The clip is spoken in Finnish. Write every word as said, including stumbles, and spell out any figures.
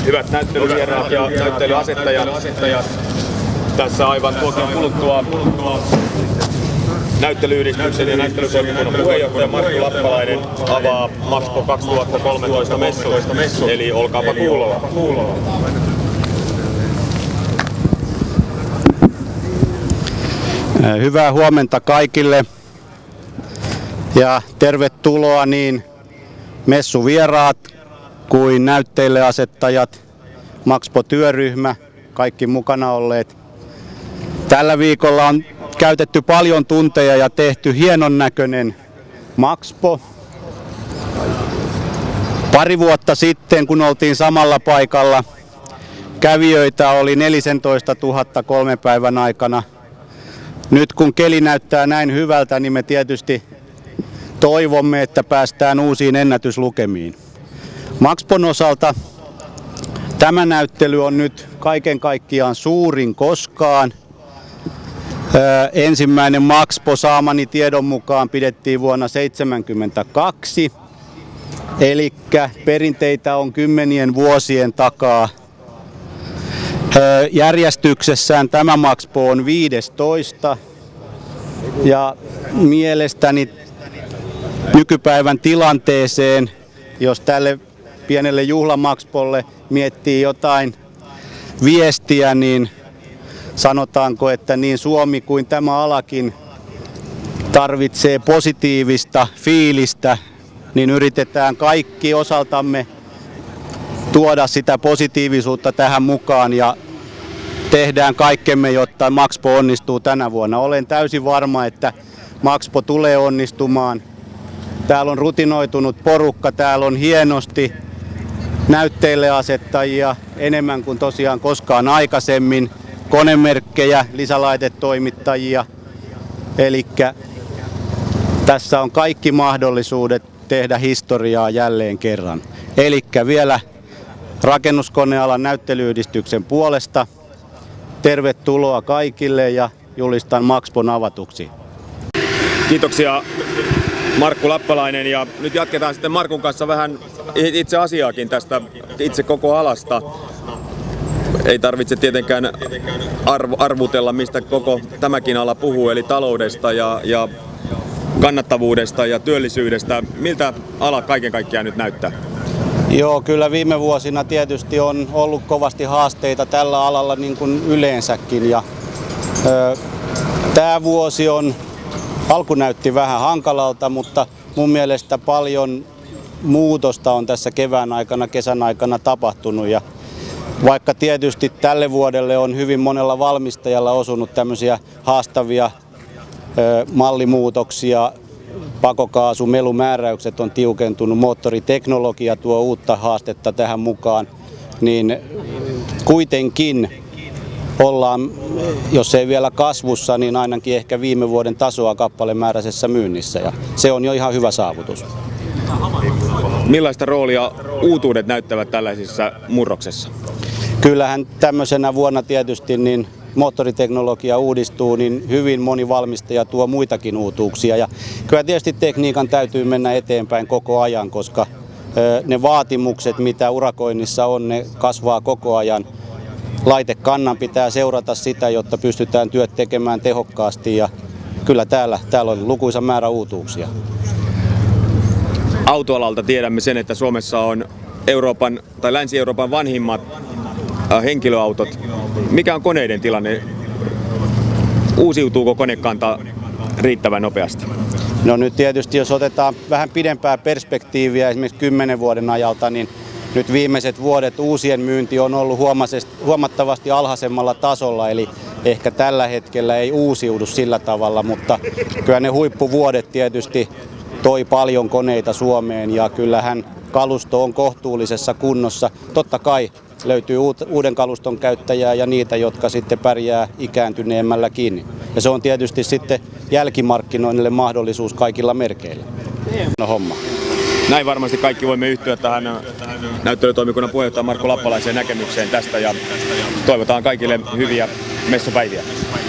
Hyvät näyttelyvieraat ja näyttelyasettajat. Tässä aivan tuokion kuluttua näyttelyyhdistyksen ja näyttelytoimikunnan puheenjohtaja Markku Lappalainen avaa Maxpo kaksituhattakolmetoista messu, eli olkaapa kuulolla. Hyvää huomenta kaikille ja tervetuloa niin messuvieraat kuin näytteille asettajat, Maxpo-työryhmä, kaikki mukana olleet. Tällä viikolla on käytetty paljon tunteja ja tehty hienon näköinen Maxpo. Pari vuotta sitten, kun oltiin samalla paikalla, kävijöitä oli neljätoista tuhatta kolmen päivän aikana. Nyt kun keli näyttää näin hyvältä, niin me tietysti toivomme, että päästään uusiin ennätyslukemiin. Maxpon osalta tämä näyttely on nyt kaiken kaikkiaan suurin koskaan. Öö, ensimmäinen Maxpo saamani tiedon mukaan pidettiin vuonna seitsemänkymmentäkaksi. Eli perinteitä on kymmenien vuosien takaa. Öö, järjestyksessään tämä Maxpo on viidestoista. Ja mielestäni nykypäivän tilanteeseen, jos tälle pienelle juhlamaxpolle miettii jotain viestiä, niin sanotaanko, että niin Suomi kuin tämä alakin tarvitsee positiivista fiilistä, niin yritetään kaikki osaltamme tuoda sitä positiivisuutta tähän mukaan ja tehdään kaikkemme, jotta Maxpo onnistuu tänä vuonna. Olen täysin varma, että Maxpo tulee onnistumaan. Täällä on rutinoitunut porukka, täällä on hienosti näytteille asettajia enemmän kuin tosiaan koskaan aikaisemmin, konemerkkejä, lisälaitetoimittajia. Eli tässä on kaikki mahdollisuudet tehdä historiaa jälleen kerran. Eli vielä Rakennuskonealan näyttelyyhdistyksen puolesta tervetuloa kaikille ja julistan Maxpon avatuksi. Kiitoksia Markku Lappalainen, ja nyt jatketaan sitten Markun kanssa vähän itse asiaakin tästä itse koko alasta. Ei tarvitse tietenkään arv- arvutella, mistä koko tämäkin ala puhuu, eli taloudesta ja, ja kannattavuudesta ja työllisyydestä. Miltä ala kaiken kaikkiaan nyt näyttää? Joo, kyllä viime vuosina tietysti on ollut kovasti haasteita tällä alalla niin kuin yleensäkin. Ja, ö, tämä vuosi on, alku näytti vähän hankalalta, mutta mun mielestä paljon muutosta on tässä kevään aikana, kesän aikana tapahtunut. Ja vaikka tietysti tälle vuodelle on hyvin monella valmistajalla osunut tämmöisiä haastavia ö, mallimuutoksia, pakokaasu, melumääräykset on tiukentunut, moottoriteknologia tuo uutta haastetta tähän mukaan, niin kuitenkin ollaan, jos ei vielä kasvussa, niin ainakin ehkä viime vuoden tasoa kappalemääräisessä myynnissä, ja se on jo ihan hyvä saavutus. Millaista roolia uutuudet näyttävät tällaisessa murroksessa? Kyllähän tämmöisenä vuonna tietysti niin moottoriteknologia uudistuu, niin hyvin moni valmistaja tuo muitakin uutuuksia. Ja kyllä tietysti tekniikan täytyy mennä eteenpäin koko ajan, koska ne vaatimukset, mitä urakoinnissa on, ne kasvaa koko ajan. Laitekannan pitää seurata sitä, jotta pystytään työt tekemään tehokkaasti, ja kyllä täällä, täällä on lukuisa määrä uutuuksia. Autoalalta tiedämme sen, että Suomessa on Euroopan tai Länsi-Euroopan vanhimmat henkilöautot. Mikä on koneiden tilanne? Uusiutuuko konekanta riittävän nopeasti? No nyt tietysti, jos otetaan vähän pidempää perspektiiviä, esimerkiksi kymmenen vuoden ajalta, niin nyt viimeiset vuodet uusien myynti on ollut huomattavasti alhaisemmalla tasolla, eli ehkä tällä hetkellä ei uusiudu sillä tavalla, mutta kyllä ne huippuvuodet tietysti toi paljon koneita Suomeen, ja kyllähän kalusto on kohtuullisessa kunnossa. Totta kai löytyy uuden kaluston käyttäjää ja niitä, jotka sitten pärjää ikääntyneemmälläkin. Ja se on tietysti sitten jälkimarkkinoinnille mahdollisuus kaikilla merkeillä. No homma. Näin varmasti kaikki voimme yhtyä tähän näyttelytoimikunnan puheenjohtaja Markku Lappalaisen näkemykseen tästä, ja toivotaan kaikille hyviä messupäiviä.